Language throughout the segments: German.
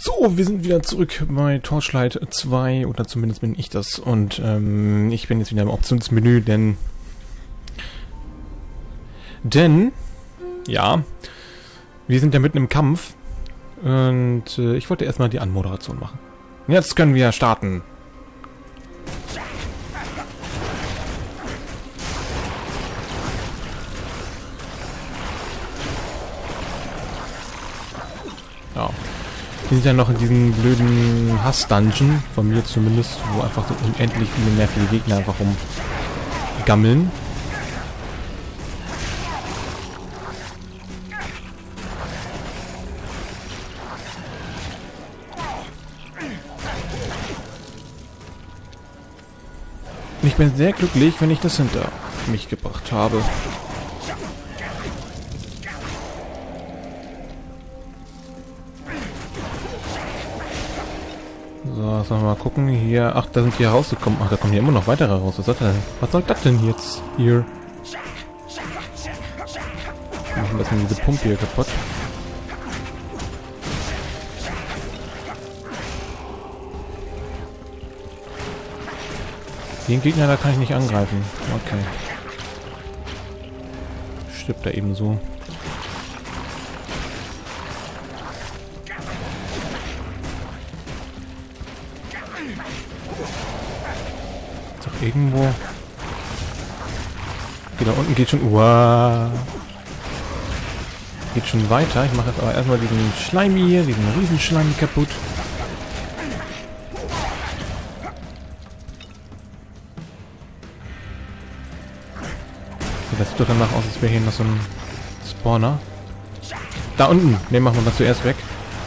So, wir sind wieder zurück bei Torchlight 2, oder zumindest bin ich das. Und ich bin jetzt wieder im Optionsmenü, denn ja, wir sind ja mitten im Kampf. Und ich wollte erstmal die Anmoderation machen. Jetzt können wir starten. Ja. Wir sind ja noch in diesem blöden Hass-Dungeon, von mir zumindest, wo einfach so unendlich viele nervige Gegner einfach rumgammeln. Ich bin sehr glücklich, wenn ich das hinter mich gebracht habe. So, jetzt mal gucken. Hier. Ach, da sind die rausgekommen. Ach, da kommen hier immer noch weitere raus. Was soll das denn jetzt hier? Machen wir diese Pumpe hier kaputt. Den Gegner, da kann ich nicht angreifen. Okay. Stirbt er eben so. Doch irgendwo. Okay, da unten geht schon. Uah. Geht schon weiter. Ich mache jetzt aber erstmal diesen Schleim hier, diesen Riesenschleim kaputt. Das sieht doch danach aus, als wäre hier noch so ein Spawner. Da unten! Ne, machen wir das zuerst weg.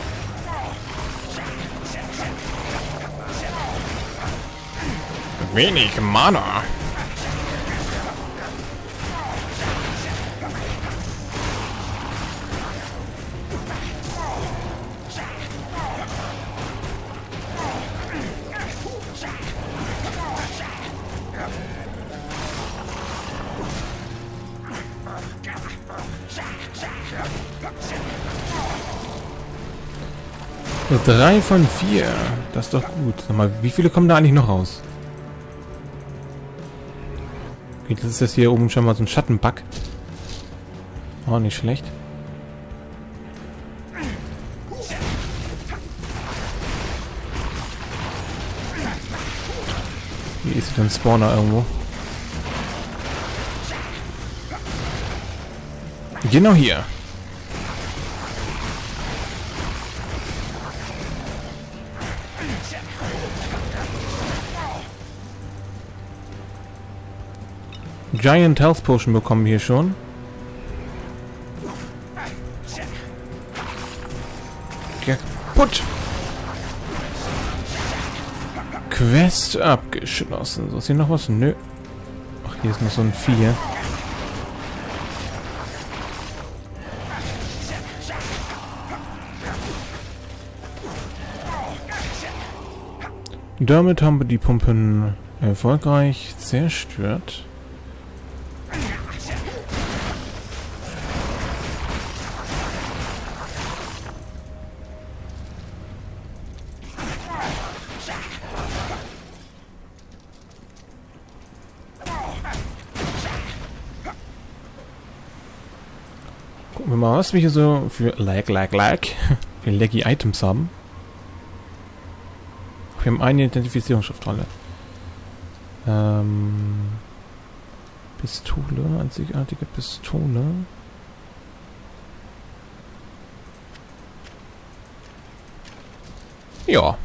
Wenig Mana. So, 3 von 4. Das ist doch gut. Sag mal, wie viele kommen da eigentlich noch raus? Okay, das ist jetzt hier oben schon mal so ein Schattenbug. Auch nicht schlecht. Hier ist ein Spawner irgendwo. Genau hier. Giant Health Potion bekommen wir hier schon. Kaputt! Quest abgeschlossen. So, ist hier noch was? Nö. Ach, hier ist noch so ein Vieh. Damit haben wir die Pumpen erfolgreich zerstört. Gucken wir mal, was wir hier so für für laggy Items haben. Wir haben eine Identifizierungsschriftrolle. Pistole, einzigartige Pistole. Ja.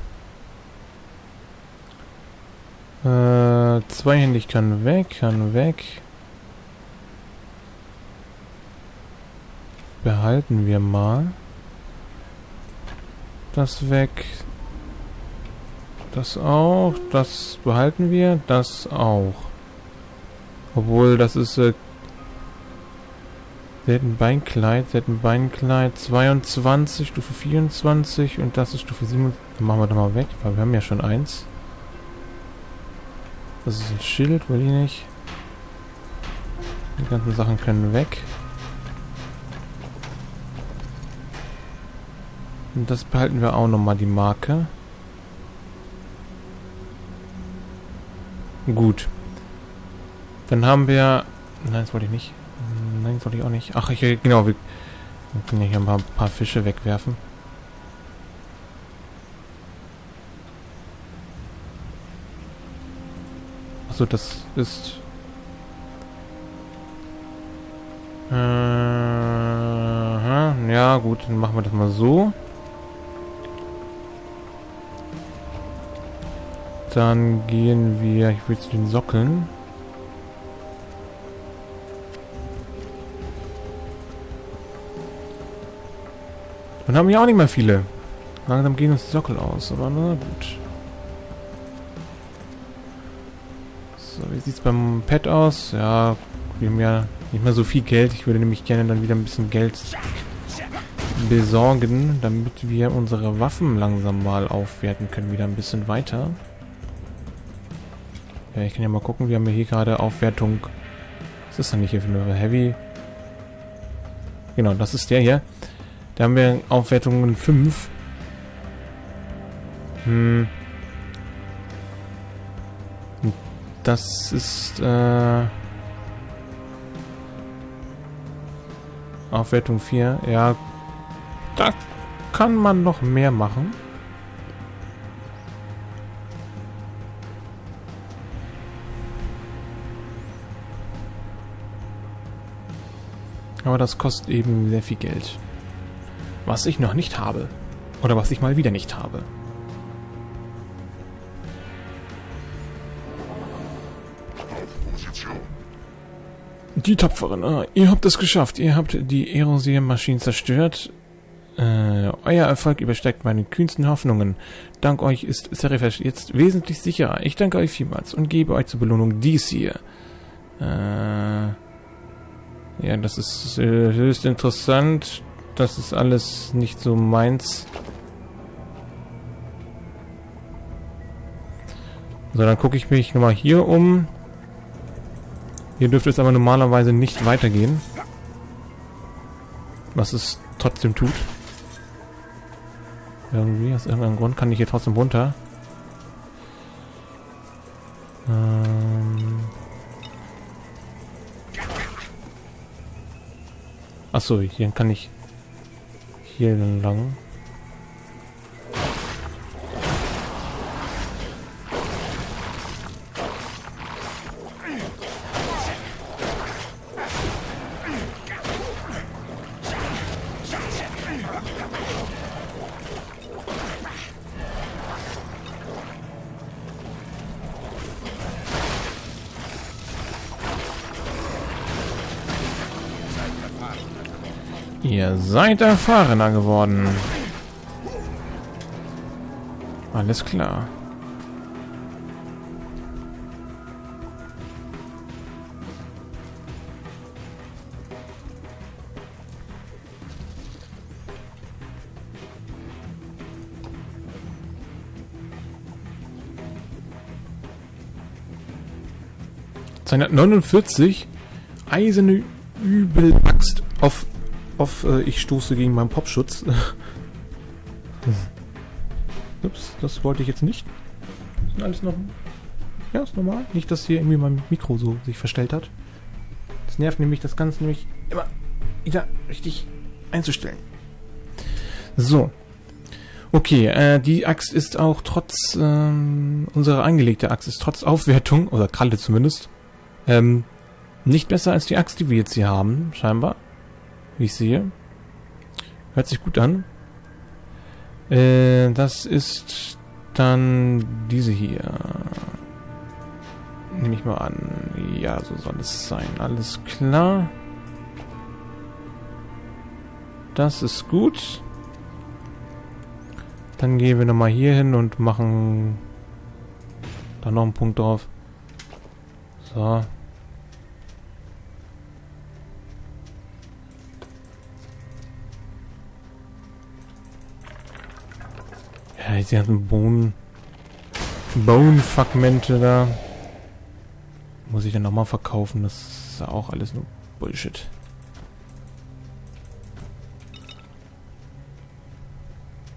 Zweihändig kann weg, Behalten wir mal. Das weg. Das auch. Das behalten wir. Das auch. Obwohl, das ist selten Beinkleid 22, Stufe 24 und das ist Stufe 7. Dann machen wir da mal weg, weil wir haben ja schon eins. Das ist ein Schild, will ich nicht. Die ganzen Sachen können weg. Und das behalten wir auch nochmal, die Marke. Gut. Dann haben wir... Nein, das wollte ich nicht. Nein, das wollte ich auch nicht. Ach, genau, wir können ja hier ein paar Fische wegwerfen. Achso, das ist... ja, gut, dann machen wir das mal so. Dann gehen wir... Ich will zu den Sockeln. Dann haben wir auch nicht mehr viele. Langsam gehen uns die Sockel aus, aber na gut. So, wie sieht es beim Pet aus? Ja, wir haben ja nicht mehr so viel Geld. Ich würde nämlich gerne dann wieder ein bisschen Geld besorgen, damit wir unsere Waffen langsam mal aufwerten können. Wieder ein bisschen weiter. Ja, ich kann ja mal gucken. Wir haben ja hier gerade Aufwertung. Was ist denn nicht hier für eine Heavy? Genau, das ist der hier. Da haben wir Aufwertungen 5. Das ist Aufwertung 4. Ja, da kann man noch mehr machen. Aber das kostet eben sehr viel Geld. Was ich noch nicht habe. Oder was ich mal wieder nicht habe. Die Tapferen. Ihr habt es geschafft. Ihr habt die Erosier-Maschinen zerstört. Euer Erfolg übersteigt meine kühnsten Hoffnungen. Dank euch ist Serifesh jetzt wesentlich sicherer. Ich danke euch vielmals und gebe euch zur Belohnung dies hier. Ja, das ist höchst interessant. Das ist alles nicht so meins. So, dann gucke ich mich nochmal hier um. Hier dürfte es aber normalerweise nicht weitergehen. Was es trotzdem tut. Irgendwie, aus irgendeinem Grund kann ich hier trotzdem runter. Achso, hier kann ich hier lang. Ihr seid erfahrener geworden. Alles klar. ...249... ...eiserne Übelaxt auf... ich stoße gegen meinen Popschutz. Ups, das wollte ich jetzt nicht. Ist alles noch... Ja, ist normal. Nicht, dass hier irgendwie mein Mikro so sich verstellt hat. Das nervt nämlich, das Ganze nämlich immer wieder richtig einzustellen. So. Okay, die Axt ist auch trotz... unsere angelegte Axt ist trotz Aufwertung, oder Kralle zumindest, nicht besser als die Axt, die wir jetzt hier haben, scheinbar. Wie ich sehe. Hört sich gut an. Das ist dann diese hier. Nehme ich mal an. Ja, so soll es sein. Alles klar. Das ist gut. Dann gehen wir nochmal hier hin und machen da noch einen Punkt drauf. So. Ja, die ganzen Bone-Fragmente da. Muss ich dann nochmal verkaufen. Das ist ja auch alles nur Bullshit.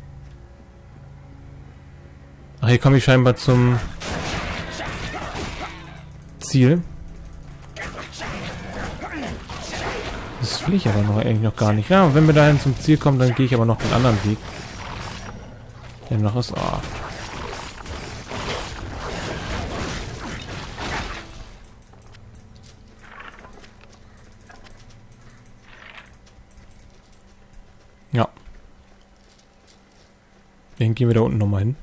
Ach, hier komme ich scheinbar zum Ziel. Das will ich aber noch eigentlich noch gar nicht. Ja, und wenn wir dahin zum Ziel kommen, dann gehe ich aber noch den anderen Weg. Der noch ist... Oh. Ja. Dann gehen wir da unten nochmal hin.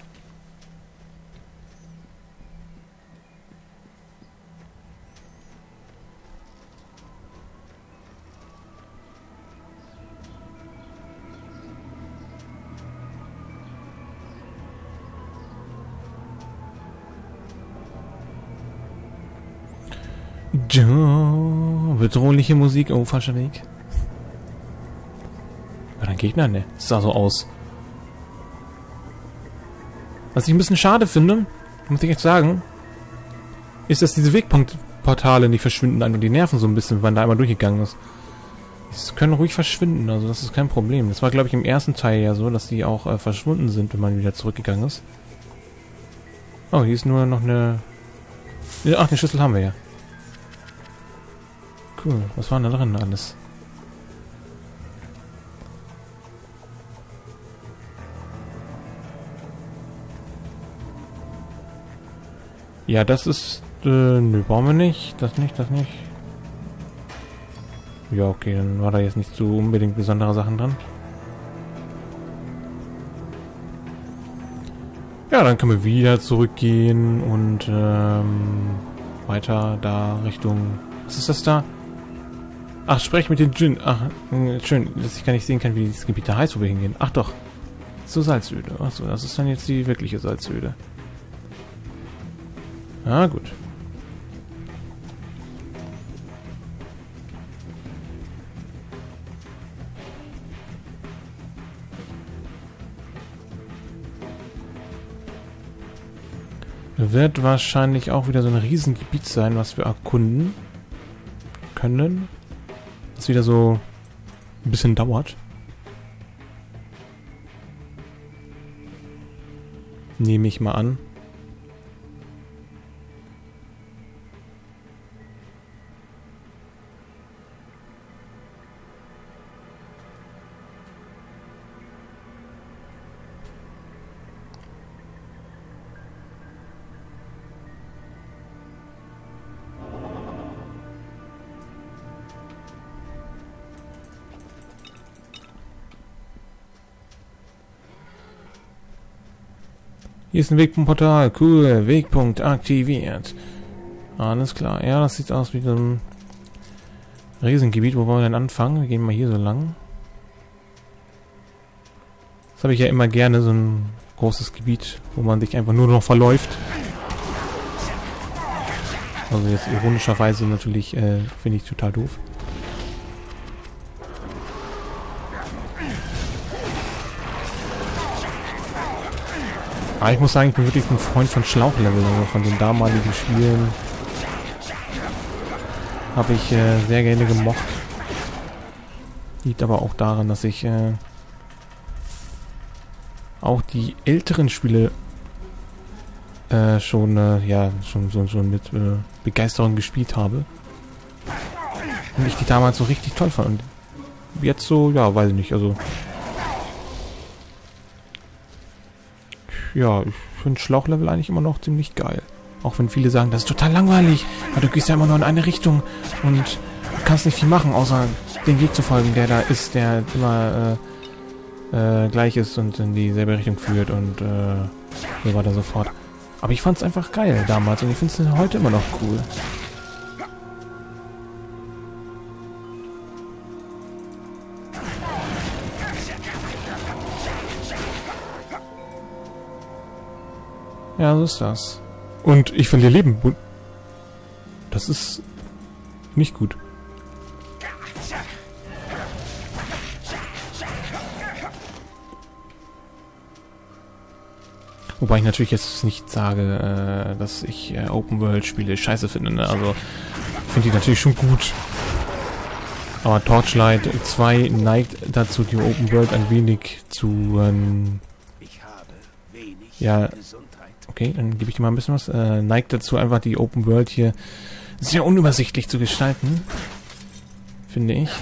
Bedrohliche Musik. Oh, falscher Weg. War da ein Gegner? Ne, das sah so aus. Was ich ein bisschen schade finde, muss ich echt sagen, ist, dass diese Wegpunktportale nicht verschwinden. Und die nerven so ein bisschen, wenn man da einmal durchgegangen ist. Die können ruhig verschwinden, also das ist kein Problem. Das war, glaube ich, im ersten Teil ja so, dass die auch verschwunden sind, wenn man wieder zurückgegangen ist. Oh, hier ist nur noch eine... Ach, den Schlüssel haben wir ja. Cool, was war denn da drin alles? Ja, das ist... nö, brauchen wir nicht. Das nicht, das nicht. Ja, okay, dann war da jetzt nicht so unbedingt besondere Sachen dran. Ja, dann können wir wieder zurückgehen und weiter da Richtung... Was ist das da? Ach, sprech mit den Djinn. Ach, schön, dass ich gar nicht sehen kann, wie dieses Gebiet da heißt, wo wir hingehen. Ach doch. So Salzöde. Achso, das ist dann jetzt die wirkliche Salzöde. Ah, gut. Wird wahrscheinlich auch wieder so ein Riesengebiet sein, was wir erkunden können. Das wieder so ein bisschen dauert. Nehme ich mal an. Hier ist ein Wegpunktportal. Cool. Wegpunkt aktiviert. Alles klar. Ja, das sieht aus wie so ein Riesengebiet. Wo wollen wir denn anfangen? Wir gehen mal hier so lang. Das habe ich ja immer gerne, so ein großes Gebiet, wo man sich einfach nur noch verläuft. Also jetzt ironischerweise natürlich, finde ich total doof. Aber ich muss sagen, ich bin wirklich ein Freund von Schlauchleveln, also von den damaligen Spielen habe ich sehr gerne gemocht. Liegt aber auch daran, dass ich auch die älteren Spiele schon mit Begeisterung gespielt habe. Und ich die damals so richtig toll fand. Und jetzt so, ja, weiß ich nicht, also... Ja, ich finde Schlauchlevel eigentlich immer noch ziemlich geil. Auch wenn viele sagen, das ist total langweilig, weil du gehst ja immer nur in eine Richtung und kannst nicht viel machen, außer den Weg zu folgen, der da ist, der immer gleich ist und in dieselbe Richtung führt und so weiter und so fort. Aber ich fand es einfach geil damals und ich finde es heute immer noch cool. Ja, so ist das. Und ich verliere Leben. Das ist nicht gut. Wobei ich natürlich jetzt nicht sage, dass ich Open-World-Spiele scheiße finde. Ne? Also, ich finde die natürlich schon gut. Aber Torchlight 2 neigt dazu, die Open-World ein wenig zu Ja, okay, dann gebe ich dir mal ein bisschen was. Neigt dazu, einfach die Open World hier sehr unübersichtlich zu gestalten. Finde ich.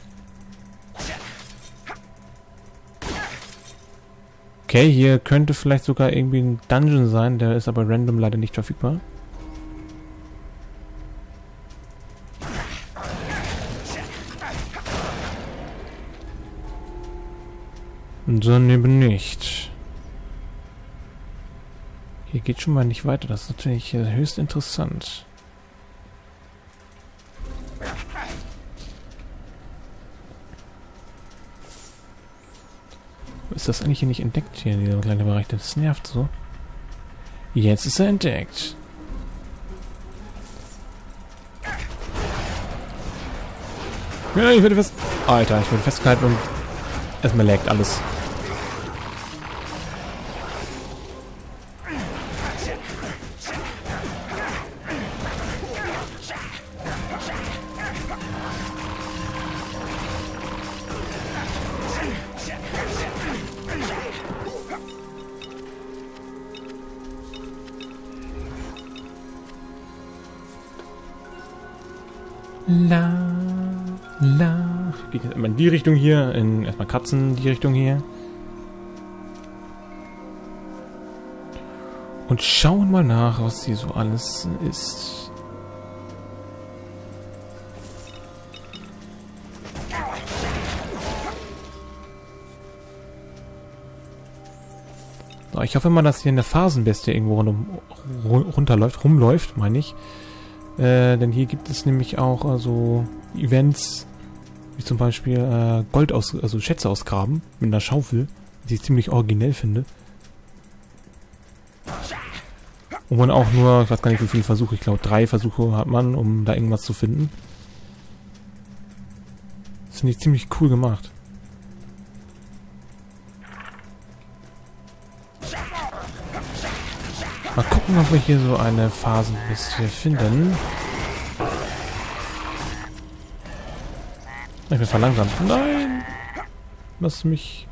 Okay, hier könnte vielleicht sogar irgendwie ein Dungeon sein, der ist aber random leider nicht verfügbar. Und dann eben nicht. Hier geht schon mal nicht weiter, das ist natürlich höchst interessant. Ist das eigentlich hier nicht entdeckt, hier, dieser kleine Bereich? Das nervt so. Jetzt ist er entdeckt. Ja, ich werde fest... Alter, ich werde festgehalten und... Erstmal laggt alles. Geht jetzt immer in die Richtung hier, in erstmal Katzen, die Richtung hier. Und schauen mal nach, was hier so alles ist. So, ich hoffe mal, dass hier eine Phasenbestie irgendwo rumläuft, meine ich. Denn hier gibt es nämlich auch also Events, wie zum Beispiel also Schätze ausgraben mit einer Schaufel, die ich ziemlich originell finde. Und man auch nur, ich weiß gar nicht wie viele Versuche, ich glaube 3 Versuche hat man, um da irgendwas zu finden. Das finde ich ziemlich cool gemacht. Mal gucken, ob wir hier so eine Phasenbestie finden. Ich bin verlangsamt. Nein! Lass mich...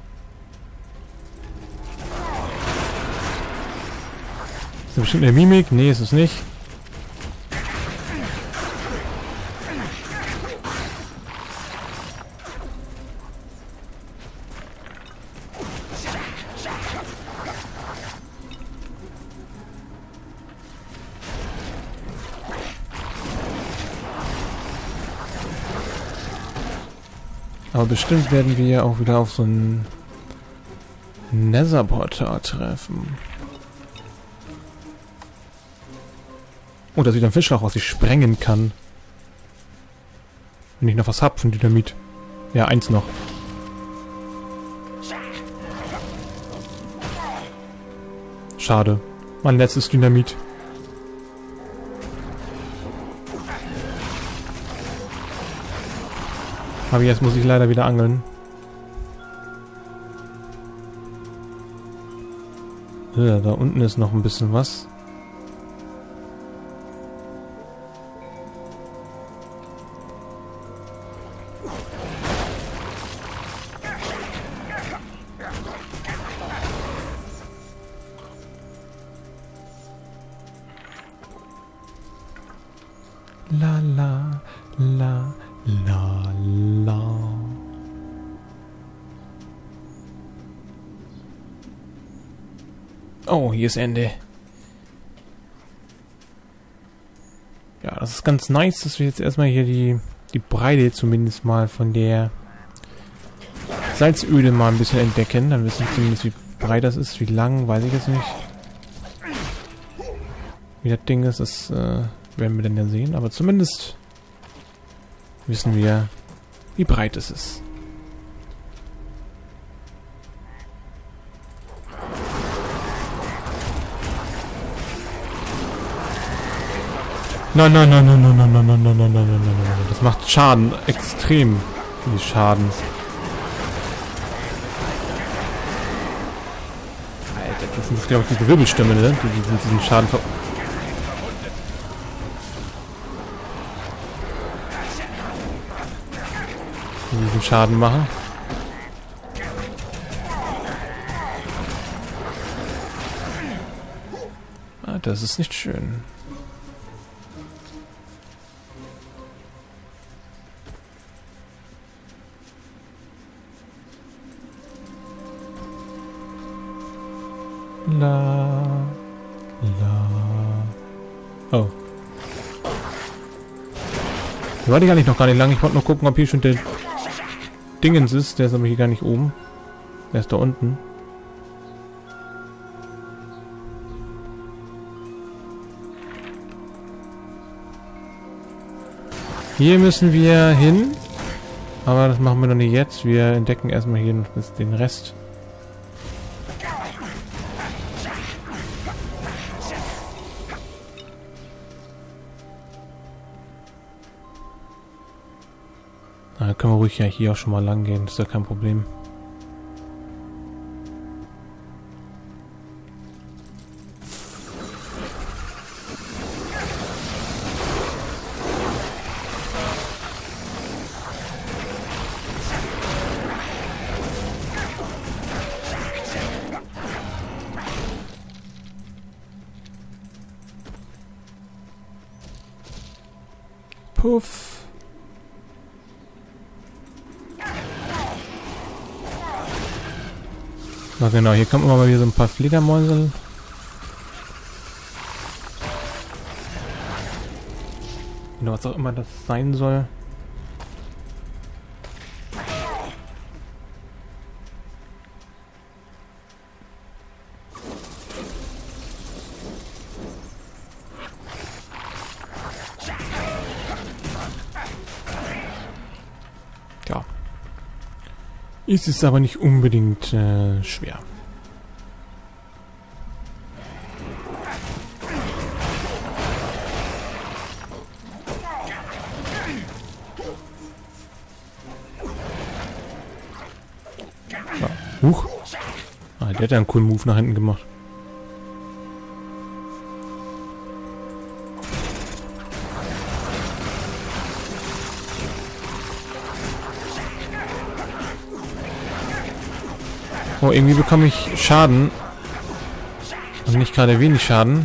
Ist das bestimmt eine Mimik? Nee, ist es nicht. Aber bestimmt werden wir ja auch wieder auf so ein Nether-Portal treffen. Oh, da sieht ein Fischloch aus, ich sprengen kann. Wenn ich noch was hab von Dynamit. Ja, 1 noch. Schade. Mein letztes Dynamit. Aber jetzt muss ich leider wieder angeln. Ja, da unten ist noch ein bisschen was. La la la la la. Oh, hier ist Ende. Ja, das ist ganz nice, dass wir jetzt erstmal hier die Breite zumindest mal von der Salzöde mal ein bisschen entdecken. Dann wissen wir zumindest, wie breit das ist. Wie lang, weiß ich jetzt nicht. Wie das Ding ist, das werden wir dann ja sehen. Aber zumindest wissen wir, wie breit es ist. Nein, nein, nein, nein, nein, nein, nein, nein, nein, nein, nein, nein, nein. Das macht Schaden. Extrem viel Schaden. Alter, das sind, glaube ich, die Wirbelstämme, ne? Die diesen Schaden diesen Schaden machen. das ist nicht schön. La. Oh. Hier war die eigentlich noch gar nicht lang. Ich wollte nur gucken, ob hier schon der Dingens ist. Der ist aber hier gar nicht oben. Der ist da unten. Hier müssen wir hin. Aber das machen wir noch nicht jetzt. Wir entdecken erstmal hier noch den Rest. Da können wir ruhig ja hier auch schon mal lang gehen. Das ist ja kein Problem. Puff. Na genau, hier kommen immer mal wieder so ein paar Fledermäusel. Genau, was auch immer das sein soll. Ja. Ist es aber nicht unbedingt schwer. Ja. Huch. Ah, der hat ja einen coolen Move nach hinten gemacht. Oh, irgendwie bekomme ich Schaden. Und nicht gerade wenig Schaden.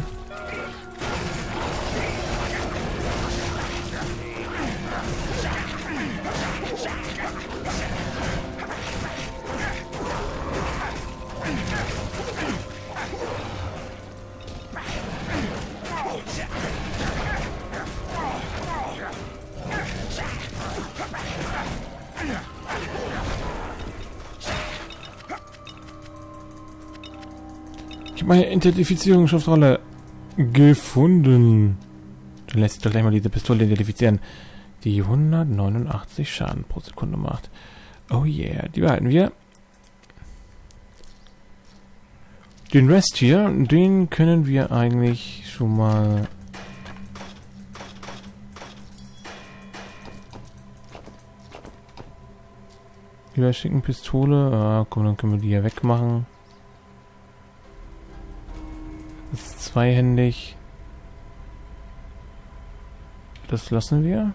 Ich habe meine Identifizierungsschriftrolle gefunden. Dann lässt sich doch gleich mal diese Pistole identifizieren. Die 189 Schaden pro Sekunde macht. Oh yeah, die behalten wir. Den Rest hier, den können wir eigentlich schon mal... Überschicken Pistole. Ah, komm, dann können wir die ja wegmachen. Das ist zweihändig. Das lassen wir.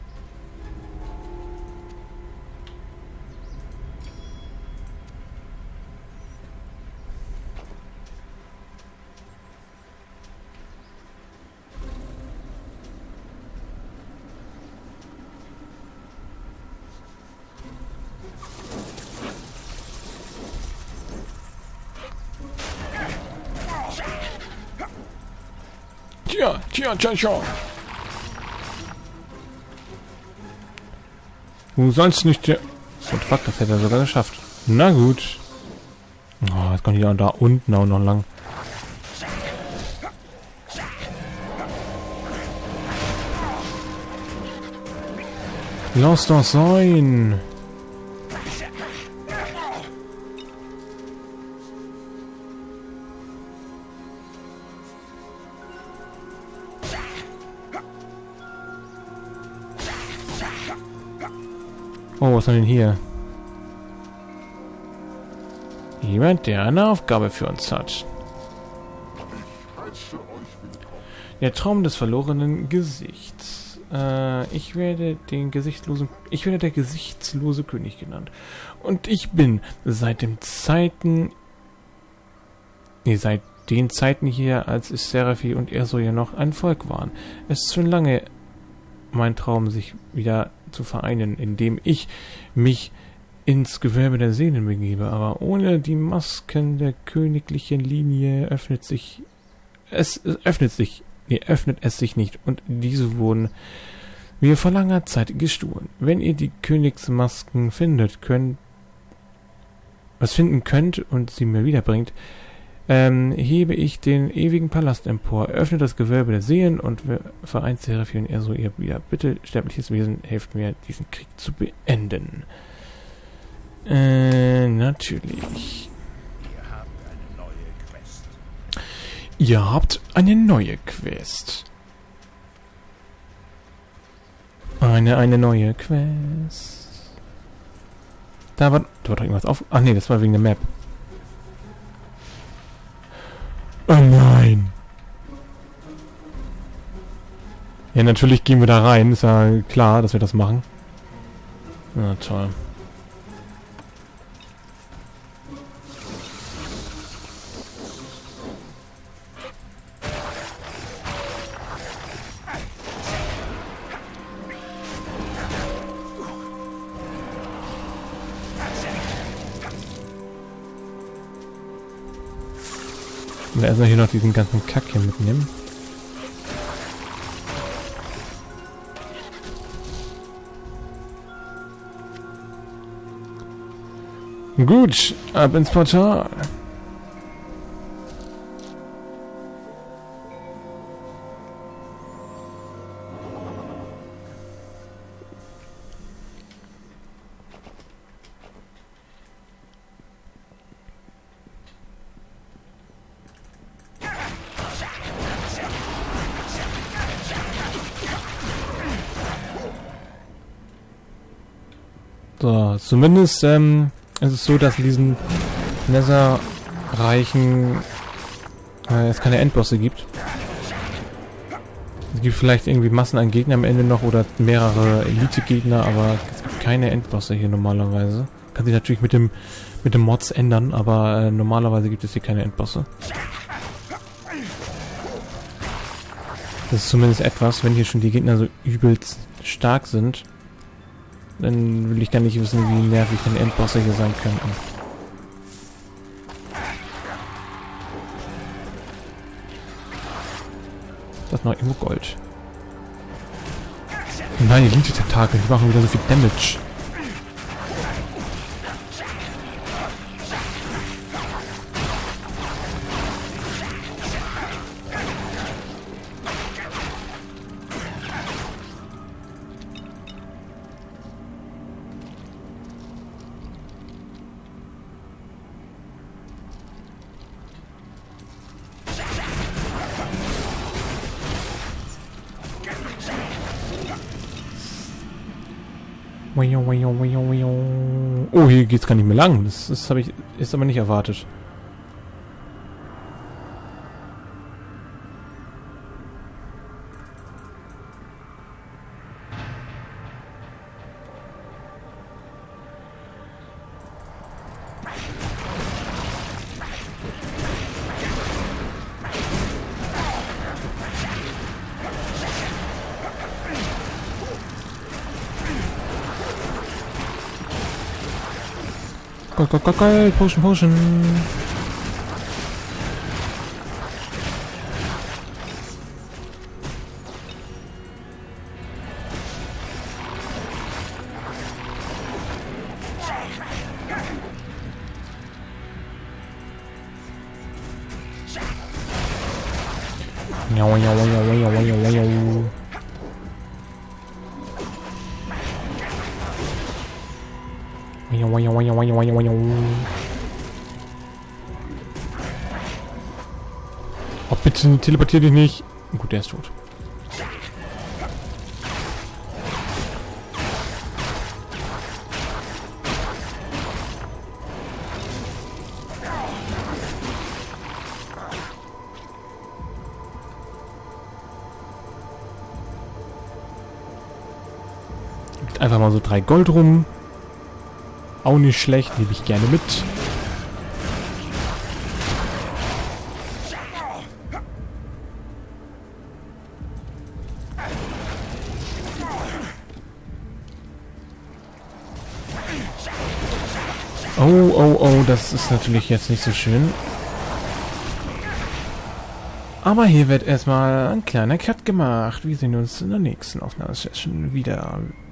Tja. Du sollst nicht... Und fuck, das hätte er sogar geschafft. Na gut. Oh, jetzt kommt die da unten auch noch lang. Lass doch sein. Oh, was ist denn hier? Jemand, der eine Aufgabe für uns hat. Der Traum des verlorenen Gesichts. Ich werde der gesichtslose König genannt. Und ich bin seit dem Zeiten seit den Zeiten hier, als Serafi und Erso ja noch ein Volk waren. Es ist schon lange mein Traum, sich wieder zu vereinen, indem ich mich ins Gewölbe der Seelen begebe, aber ohne die Masken der königlichen Linie öffnet es sich nicht, und diese wurden mir vor langer Zeit gestohlen. Wenn ihr die Königsmasken finden könnt und sie mir wiederbringt, hebe ich den ewigen Palast empor, öffne das Gewölbe der Seelen und vereint Serafi und Erso ihr wieder. Bitte, sterbliches Wesen, helft mir, diesen Krieg zu beenden. Natürlich. Ihr habt eine neue Quest. Eine neue Quest. Da war doch irgendwas auf. Ach nee, das war wegen der Map. Oh nein. Ja, natürlich gehen wir da rein. Ist ja klar, dass wir das machen. Na toll. Und erstmal hier noch diesen ganzen Kack hier mitnehmen. Gut, ab ins Portal. So, zumindest ist es so, dass in diesen Nether-Reichen es keine Endbosse gibt. Es gibt vielleicht irgendwie Massen an Gegnern am Ende noch oder mehrere Elite-Gegner, aber es gibt keine Endbosse hier normalerweise. Kann sich natürlich mit dem Mods ändern, aber normalerweise gibt es hier keine Endbosse. Das ist zumindest etwas, wenn hier schon die Gegner so übelst stark sind. Dann will ich gar nicht wissen, wie nervig denn Endbosse hier sein könnten. Das ist noch irgendwo Gold. Nein, Elite-Tentakel, die machen wieder so viel Damage. Oh, hier geht's gar nicht mehr lang. Das habe ich jetzt aber nicht erwartet. Geil, Potion. Oh, bitte teleportier dich nicht. Gut, der ist tot. Gibt einfach mal so 3 Gold rum. Auch nicht schlecht, nehme ich gerne mit. Oh, oh, oh, das ist natürlich jetzt nicht so schön. Aber hier wird erstmal ein kleiner Cut gemacht. Wir sehen uns in der nächsten Aufnahmesession wieder.